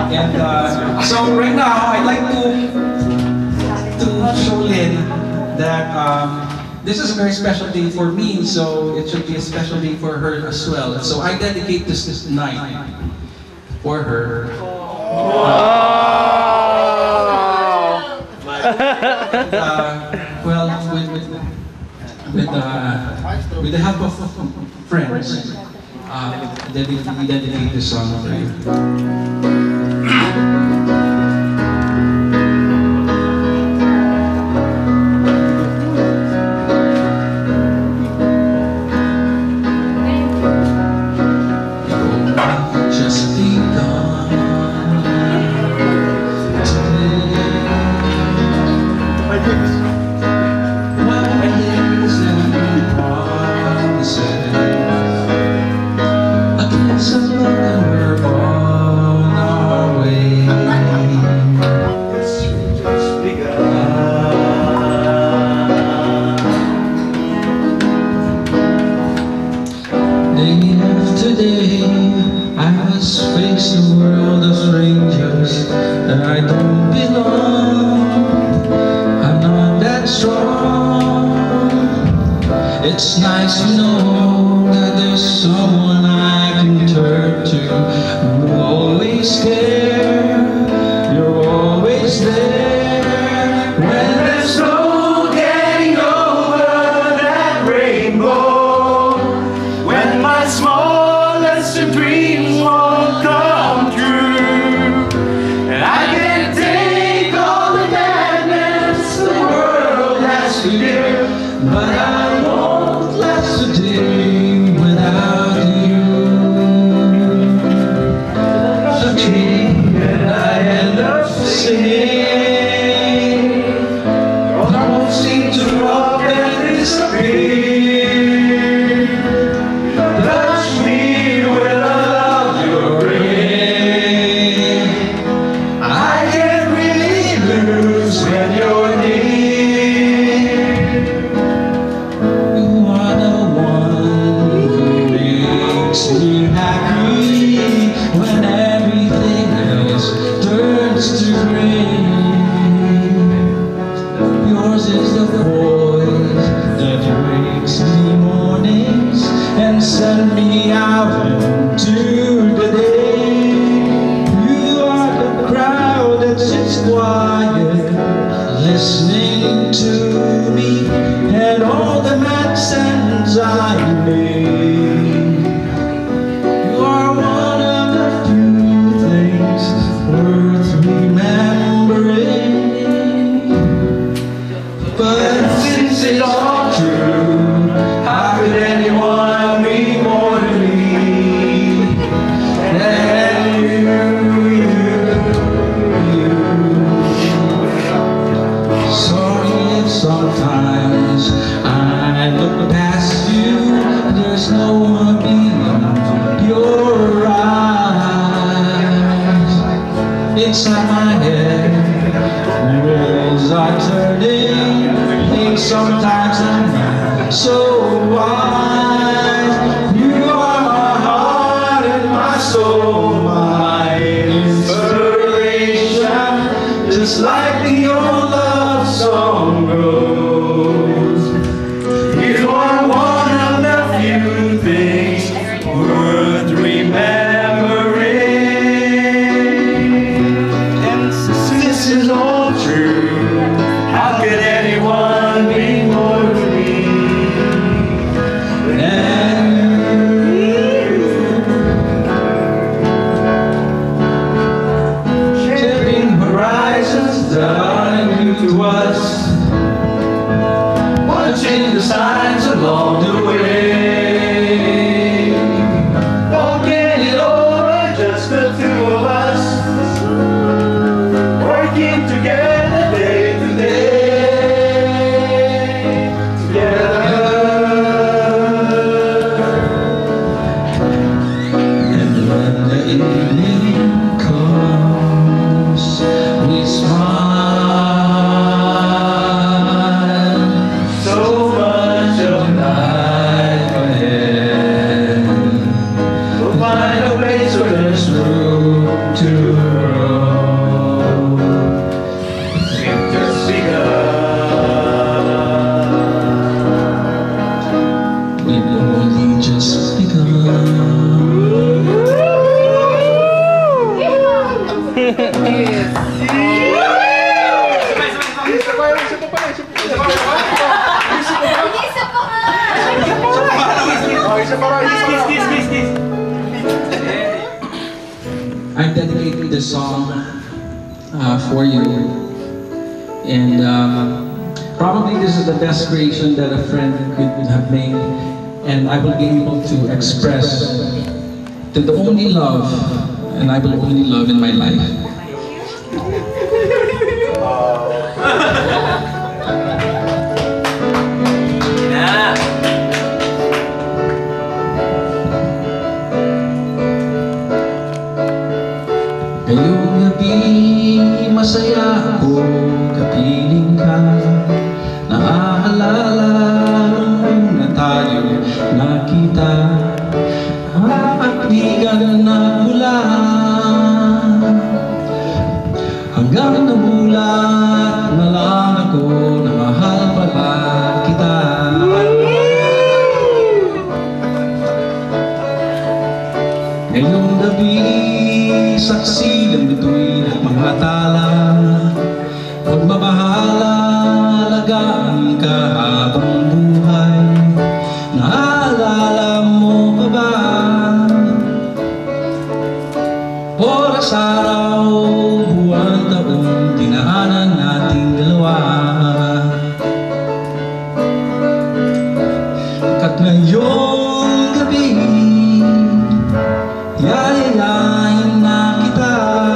And so right now, I'd like to show Lynn that this is a very special day for me, so it should be a special day for her as well. And so I dedicate this night for her. Well, with the help of friends, we dedicate this song for you. Today, I must face a world of strangers that I don't belong. I'm not that strong. It's nice to know that there's someone I can turn to. You're always there. You're always there. When there's no getting over that rainbow. When my smallest dreams won't come true, and I can't take all the madness the world has to give, but I won't last a day without you. The key that I end up singing won't seem to up and disappear. When you're near, you are the one who makes me happy when everything else turns to gray. Yours is the voice that wakes me mornings and sends me out into the day. You are the crowd that sits quiet, listening to me and all the mad sounds I make. You are one of the few things worth remembering. But since it's all true, how could anyone be more to me than you? Sometimes I look past you, there's no one beyond your eyes. Inside my head, wheels are turning, and sometimes I'm not so wise. You are my heart and my soul, my inspiration, just like the old love song goes. You are one of the few things worth remembering. And since this is all true, how could anyone be more to me than you? Shipping horizons down to us, watching the signs along the way, walking it over, just the two of us, working together day to day, together. And when the evening comes, we smile. So much of life ahead. We'll find a place where there's room to grow. I'm dedicating this song for you, and probably this is the best creation that a friend could have made, and I will be able to express to the only love, and I will only love in my life. Ngayong gabi, masaya ako, kapiling ka. Naaalala nung na tayo nakita, mapakligan na mula, hanggang namulat na lang ako na mahal pala kita. Ngayong gabi, saksi ng bituin at mga tala, pagmabahala, alagaan ka habang buhay. Naalala mo pa ba? Oras, araw, buwan, taon, dinaanan nating dalawa. At ngayong gabi, yayayain na kita,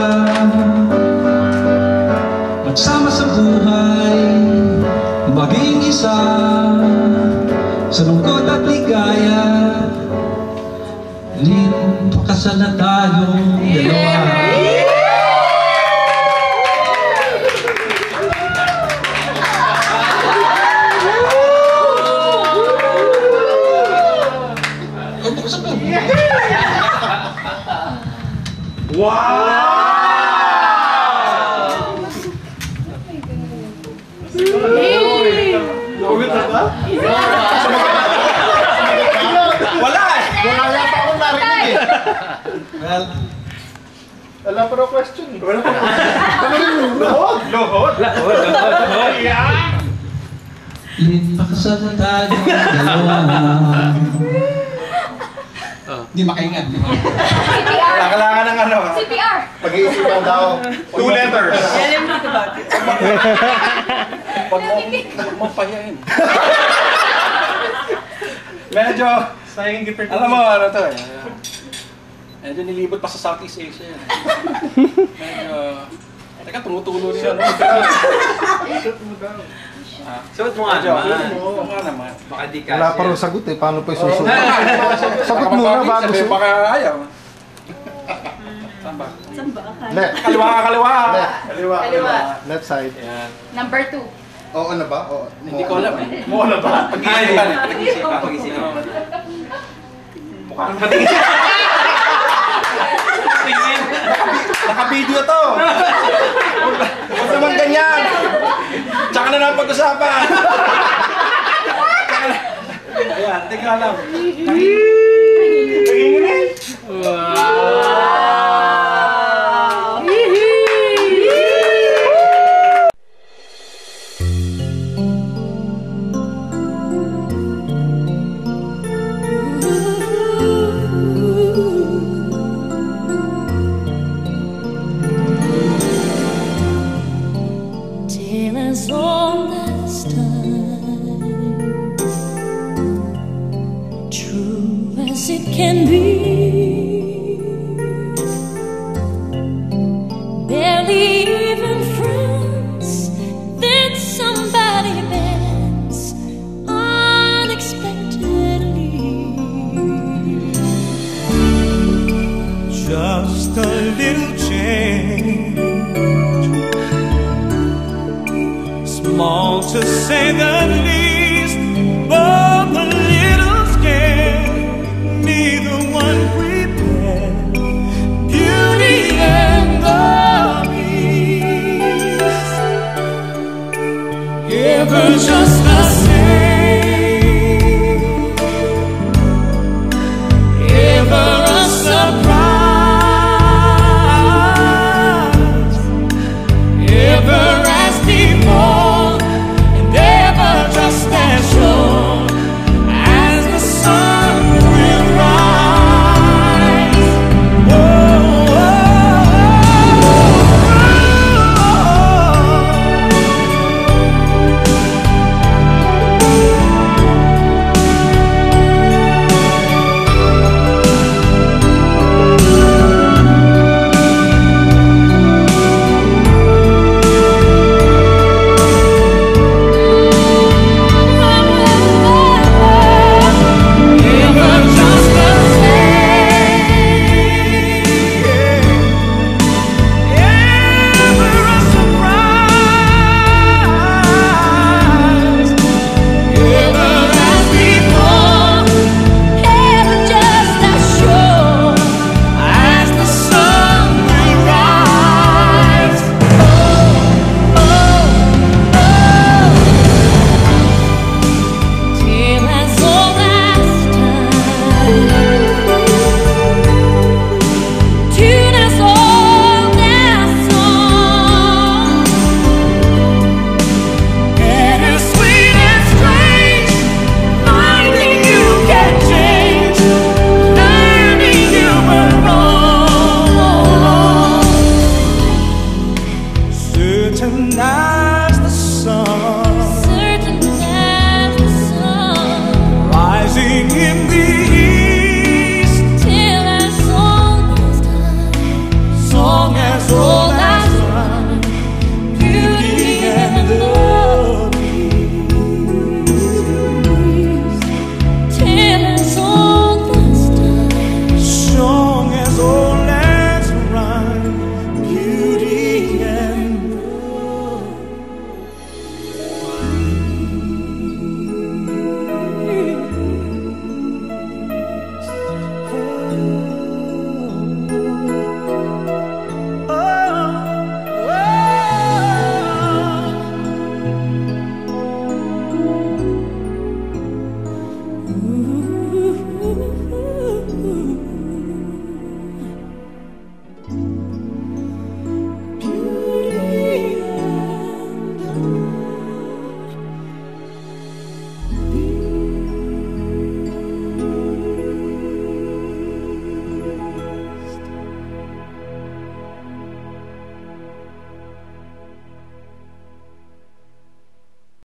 magsama sa buhay, maging isa, sa lungkot at ligaya. Pakasal na tayong dalawa. Well, wala pa raw question. Wala pa. Lohod. pakasal na tayo dalawa. Hindi makaingat. Kailangan ng ano? CPR. Pag-iisipan daw. 2 letters. Huwag mo pahiyain. Medyo, alam mo ano to eh. Medyo nilibot pa sa Southeast Asia yan. Medyo... Teka, tumutulo rin yan. Suot mo nga naman. Oo nga naman. Baka di kasi. Wala pa rin sagot eh. Paano pa yung susunod? Sagot muna bago sabi, baka ayaw. Saan ba? Left. Kaliwa. Kaliwa. Left side. Yan. Number 2. Oo na ba? Oo. Hindi ko alam eh. Mo na ba? Pag-iisipan. Pag-isipan. Mukha kang patingin. Naka-video to. Huwag naman ganyan. Tsaka na lang pag-usapan. Ayan, tingnan lang. Till as old as time, true as it can be, barely even friends, then somebody bends unexpectedly. Just a little change, small to say the least, but